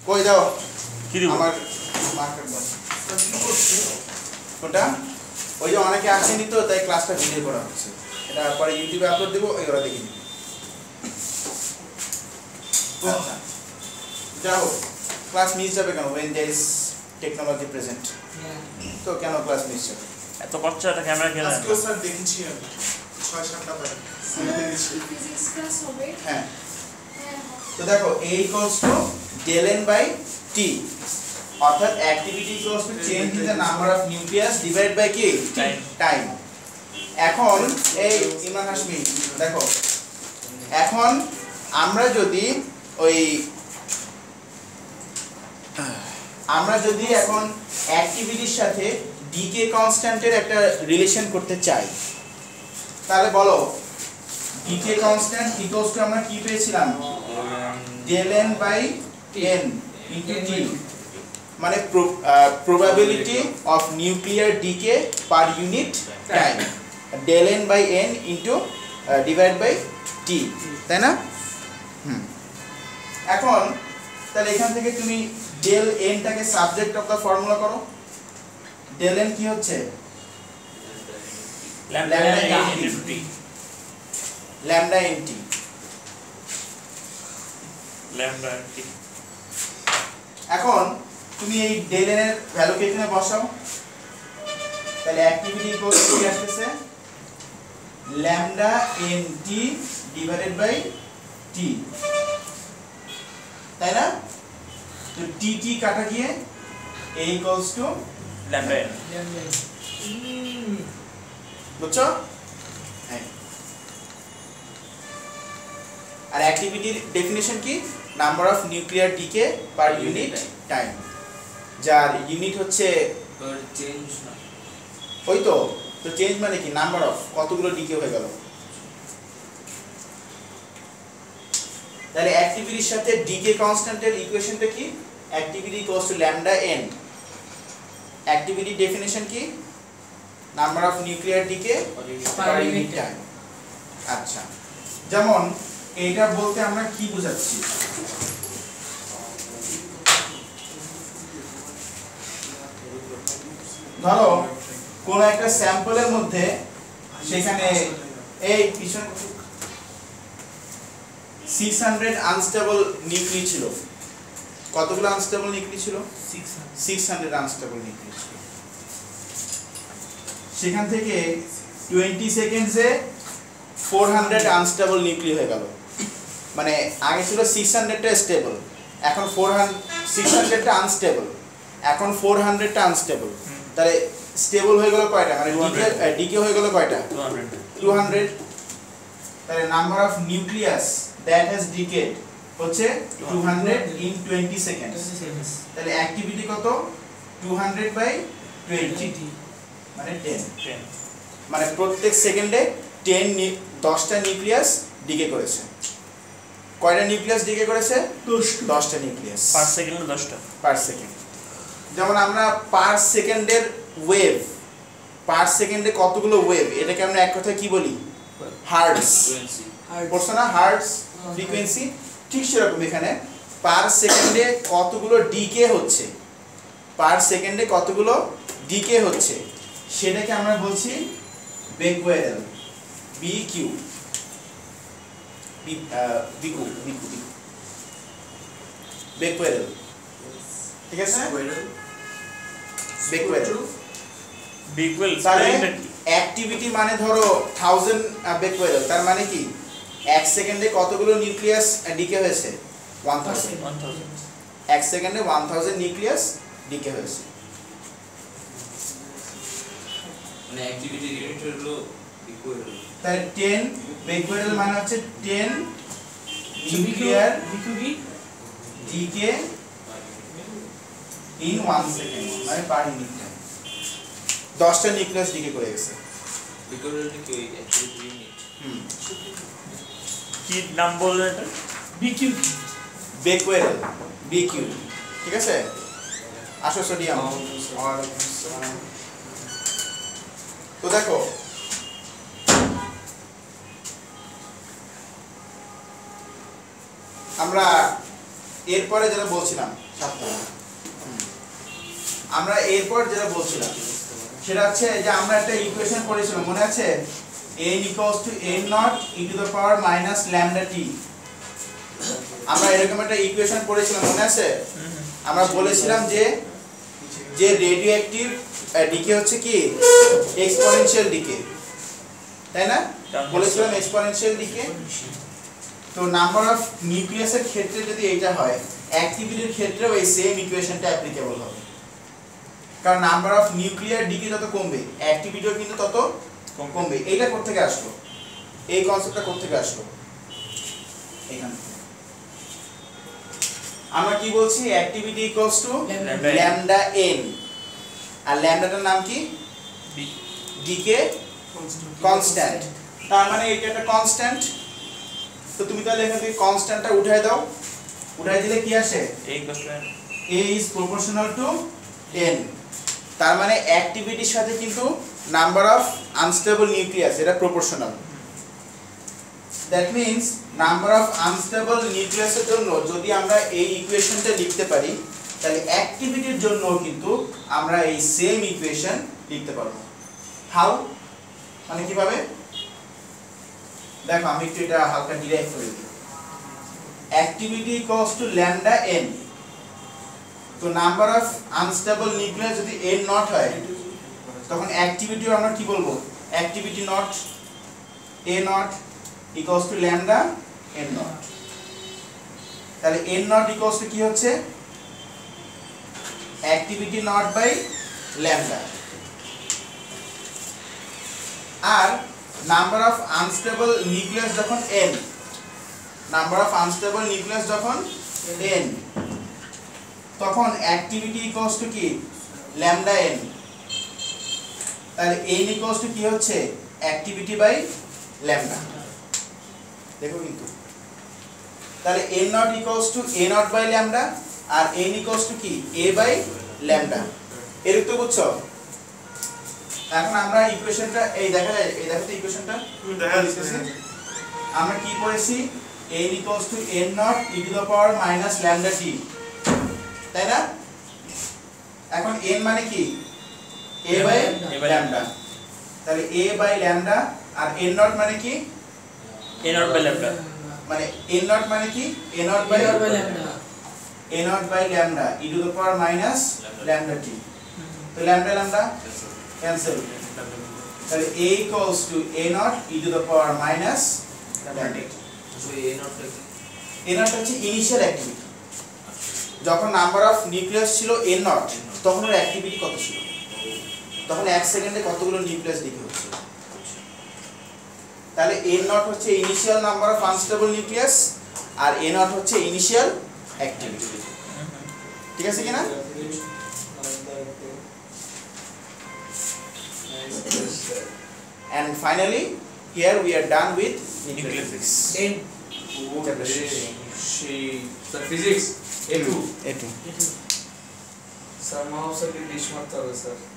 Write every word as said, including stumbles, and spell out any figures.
কই দাও কি দিব আমার মার্কার দাও কোনটা ওই যে অনেকে আসেনি তো তাই ক্লাসটা ভিডিও করা হচ্ছে এটা পরে ইউটিউবে আপলোড দেব ওই ওরা দেখে নিবে আচ্ছা যাও ক্লাস মিস যাবে কেন when there is technology present তো কেন ক্লাস মিস যাবে এত বাচ্চা একটা ক্যামেরা খেলা আজকে স্যার দেখেছি আমি ছয় সাতটা পাই ফিজিক্স ক্লাস হবে হ্যাঁ তো দেখো a equals to del n by t অর্থাৎ activity equals to change in the number of nucleus divided by কি Time. time এখন এই ইমরান হাশমি দেখো এখন আমরা যদি ওই আমরা যদি এখন অ্যাক্টিভিটির সাথে ডিকে কনস্ট্যান্টের একটা রিলেশন করতে চাই তাহলে বলো ডিকে কনস্ট্যান্ট ইকুয়ালস টু আমরা কি পেয়েছিলাম del n by n into t মানে probability of nuclear decay per unit time del n by n into uh, divided by t তাই না হুম এখন তাহলে এখান থেকে তুমি del n টাকে সাবজেক্ট অফ দা ফর্মুলা করো del n কি হচ্ছে lambda into t lambda nt lambda t এখন তুমি এই del n এর ভ্যালু কে এখানে বসাও তাহলে অ্যাক্টিভিটি ইকুয়াল টু কি আসছে lambda nt divided by t তাই না তো t t কাটা গিয়ে a equals to lambda n বুঝছো হ্যাঁ আর অ্যাক্টিভিটির ডেফিনিশন কি number of nuclear decay per unit time যার ইউনিট হচ্ছে চেঞ্জ না ওই তো তো চেঞ্জ মানে কি নাম্বার অফ কতগুলো ডিকে হয়ে গেল তাহলে অ্যাক্টিভিটির সাথে ডিকে কনস্ট্যান্টের ইকুয়েশনটা কি activity equals to lambda N activity definition কি number of nuclear decay per unit time আচ্ছা যেমন এইটা বলতে আমরা কি বোঝাচ্ছি ধরো কোন একটা স্যাম্পলের মধ্যে সেখানে এই পিছনে six hundred আনস্টেবল নিউক্লিয় ছিল কতগুলো আনস্টেবল নিউক্লিয় ছিল six hundred আনস্টেবল নিউক্লিয় ছিল সেখান থেকে twenty সেকেন্ডসে four hundred আনস্টেবল নিউক্লিয় হয়ে গেল মানে আগে ছিল six hundred টা স্টেবল এখন four hundred six hundred টা আনস্টেবল এখন four hundred টা আনস্টেবল তাহলে স্টেবল হয়ে গেল কয়টা মানে ডিকে ডিকে হয়ে গেল কয়টা two hundred তাহলে number of nucleus that has decayed হচ্ছে two hundred in twenty seconds তাহলে অ্যাক্টিভিটি কত two hundred বাই twenty মানে ten মানে প্রত্যেক সেকেন্ডে ten দশটা নিউক্লিয়াস ডিকে করেছে কয়টা নিউক্লিয়াস ডিকে করেছে দশটা নিউক্লিয়াস পার সেকেন্ডে দশটা পার সেকেন্ড যেমন আমরা পার সেকেন্ডের ওয়েভ পার সেকেন্ডে কতগুলো ওয়েভ এটাকে আমরা এক কথায় কি বলি হার্টজ পড়ছো না হার্টজ ফ্রিকোয়েন্সি ঠিক সেরকম এখানে পার সেকেন্ডে কতগুলো ডিকে হচ্ছে পার সেকেন্ডে কতগুলো ডিকে হচ্ছে সেটাকে আমরা বলছি বেকুয়ারেল বি কিউ বি বিকু বিকু বেকুয়ারেল ঠিক আছে বেকুয়ারেল বিকুয়াল তাহলে অ্যাক্টিভিটি মানে ধরো থাউজেন্ড বেকুয়ারেল তার মানে কি এক সেকেন্ডে কতগুলো নিউক্লিয়াস ডিকে হয়েছে one thousand one thousand এক সেকেন্ডে one thousand নিউক্লিয়াস ডিকে হয়েছে মানে অ্যাক্টিভিটি ইউনিট হলো বিকুয়ারেল তাহলে ten বেকুয়ারেল মানে হচ্ছে ten নিউক্লিয়ার বিকুবি ডিকে ইন one সেকেন্ড মানে পার ইউনিট টাইম দশটা নিউক্লিয়াস ডিকে করে গেছে বিকুয়ারেল কি ওই অ্যাক্টিভিটি ইউনিট হুম কি নাম বললেন এটা বিকিউ বেকুয়ারেল বিকিউ ঠিক আছে আসো সোডিয়াম তো দেখো আমরা এরপরে যেটা বলছিলাম আমরা এরপর যেটা বলছিলাম সেটা হচ্ছে যে আমরা একটা ইকুয়েশন করেছিলাম মনে আছে n equals to n naught e to the power minus lambda t আমরা এরকম একটা ইকুয়েশন করেছিলাম মনে আছে আমরা বলেছিলাম যে যে রেডিও অ্যাক্টিভ ডিকে হচ্ছে কি এক্সপোনেনশিয়াল ডিকে তাই না বলেছিলাম এক্সপোনেনশিয়াল ডিকে তো নাম্বার অফ নিউক্লিয়াসের ক্ষেত্রে যদি এটা হয় অ্যাক্টিভিটির ক্ষেত্রেও এই সেম ইকুয়েশনটা অ্যাপ্লিকেবল হবে কারণ নাম্বার অফ নিউক্লিয়ার ডিকে যত কমবে অ্যাক্টিভিটিও কিন্তু তত কমবে এইটা কোথা থেকে আসলো এই কনসেপ্টটা কোথা থেকে আসলো এখান থেকে আমরা কি বলছি activity equals to lambda n আর ল্যামডাটার নাম কি ডিকে কনস্ট্যান্ট তার মানে এটা একটা কনস্ট্যান্ট তো তুমি তাহলে এখান থেকে কনস্ট্যান্টটা উঠায় দাও উঠায় দিলে কি আসে a constant a is proportional to n তার মানে অ্যাক্টিভিটির সাথে কিন্তু নাম্বার অফ আনস্টেবল নিউক্লিয়াস এটা proportional that means number of unstable নিউক্লিয়াসের জন্য যদি আমরা এই ইকুয়েশনটা লিখতে পারি তাহলে অ্যাক্টিভিটির জন্য কিন্তু আমরা এই সেম ইকুয়েশন লিখতে পারবো হাউ মানে কিভাবে দেখো আমি একটু এটা হালকা ডিরাইভ করে দিই activity equals to lambda n তো নাম্বার অফ আনস্টেবল নিউক্লিয়াস যদি n নট হয় তখন অ্যাক্টিভিটিও আমরা কি বলবো activity naught a naught equals to lambda n naught তাহলে n নট ইকুয়ালস টু কি হচ্ছে অ্যাক্টিভিটি নট বাই ল্যামডা আর নাম্বার অফ আনস্টেবল নিউক্লিয়াস যখন n number of unstable nucleus যখন n তখন অ্যাক্টিভিটি ইকুয়ালস টু কি ল্যামডা n তাহলে n equals to কি হচ্ছে অ্যাক্টিভিটি বাই ল্যামডা দেখো কিন্তু তাহলে n naught equals to a naught by lambda আর n ইকুয়ালস টু কি a বাই ল্যামডা এর তো বুঝছো এখন আমরা ইকুয়েশনটা এই দেখা যায় এই দেখো তো ইকুয়েশনটা দেখা যাচ্ছে আমরা কি পড়েছি n equals to n naught e to the power minus lambda t তাই না এখন n মানে কি a বাই ল্যামডা তাহলে a বাই ল্যামডা আর n নট মানে কি a নট বাই ল্যামডা মানে n নট মানে কি a naught by lambda a naught by lambda e to the power minus lambda t তো ল্যামডা ল্যামডা ক্যান্সেল তাহলে a equals to a naught e to the power minus lambda t so a naught a naught হচ্ছে initial activity যখন number of nucleus ছিল n naught তখন এর activity কত ছিল তখন এক সেকেন্ডে কতগুলো নিউক্লিয়াস ডিকে হচ্ছে তাহলে n নট হচ্ছে initial number of unstable nucleus আর a নট হচ্ছে ইনিশিয়াল অ্যাক্টিভিটি ঠিক আছে কি না and finally here we are done with nuclear physics n she the physics a two a two somehow sir dish mat hobe sir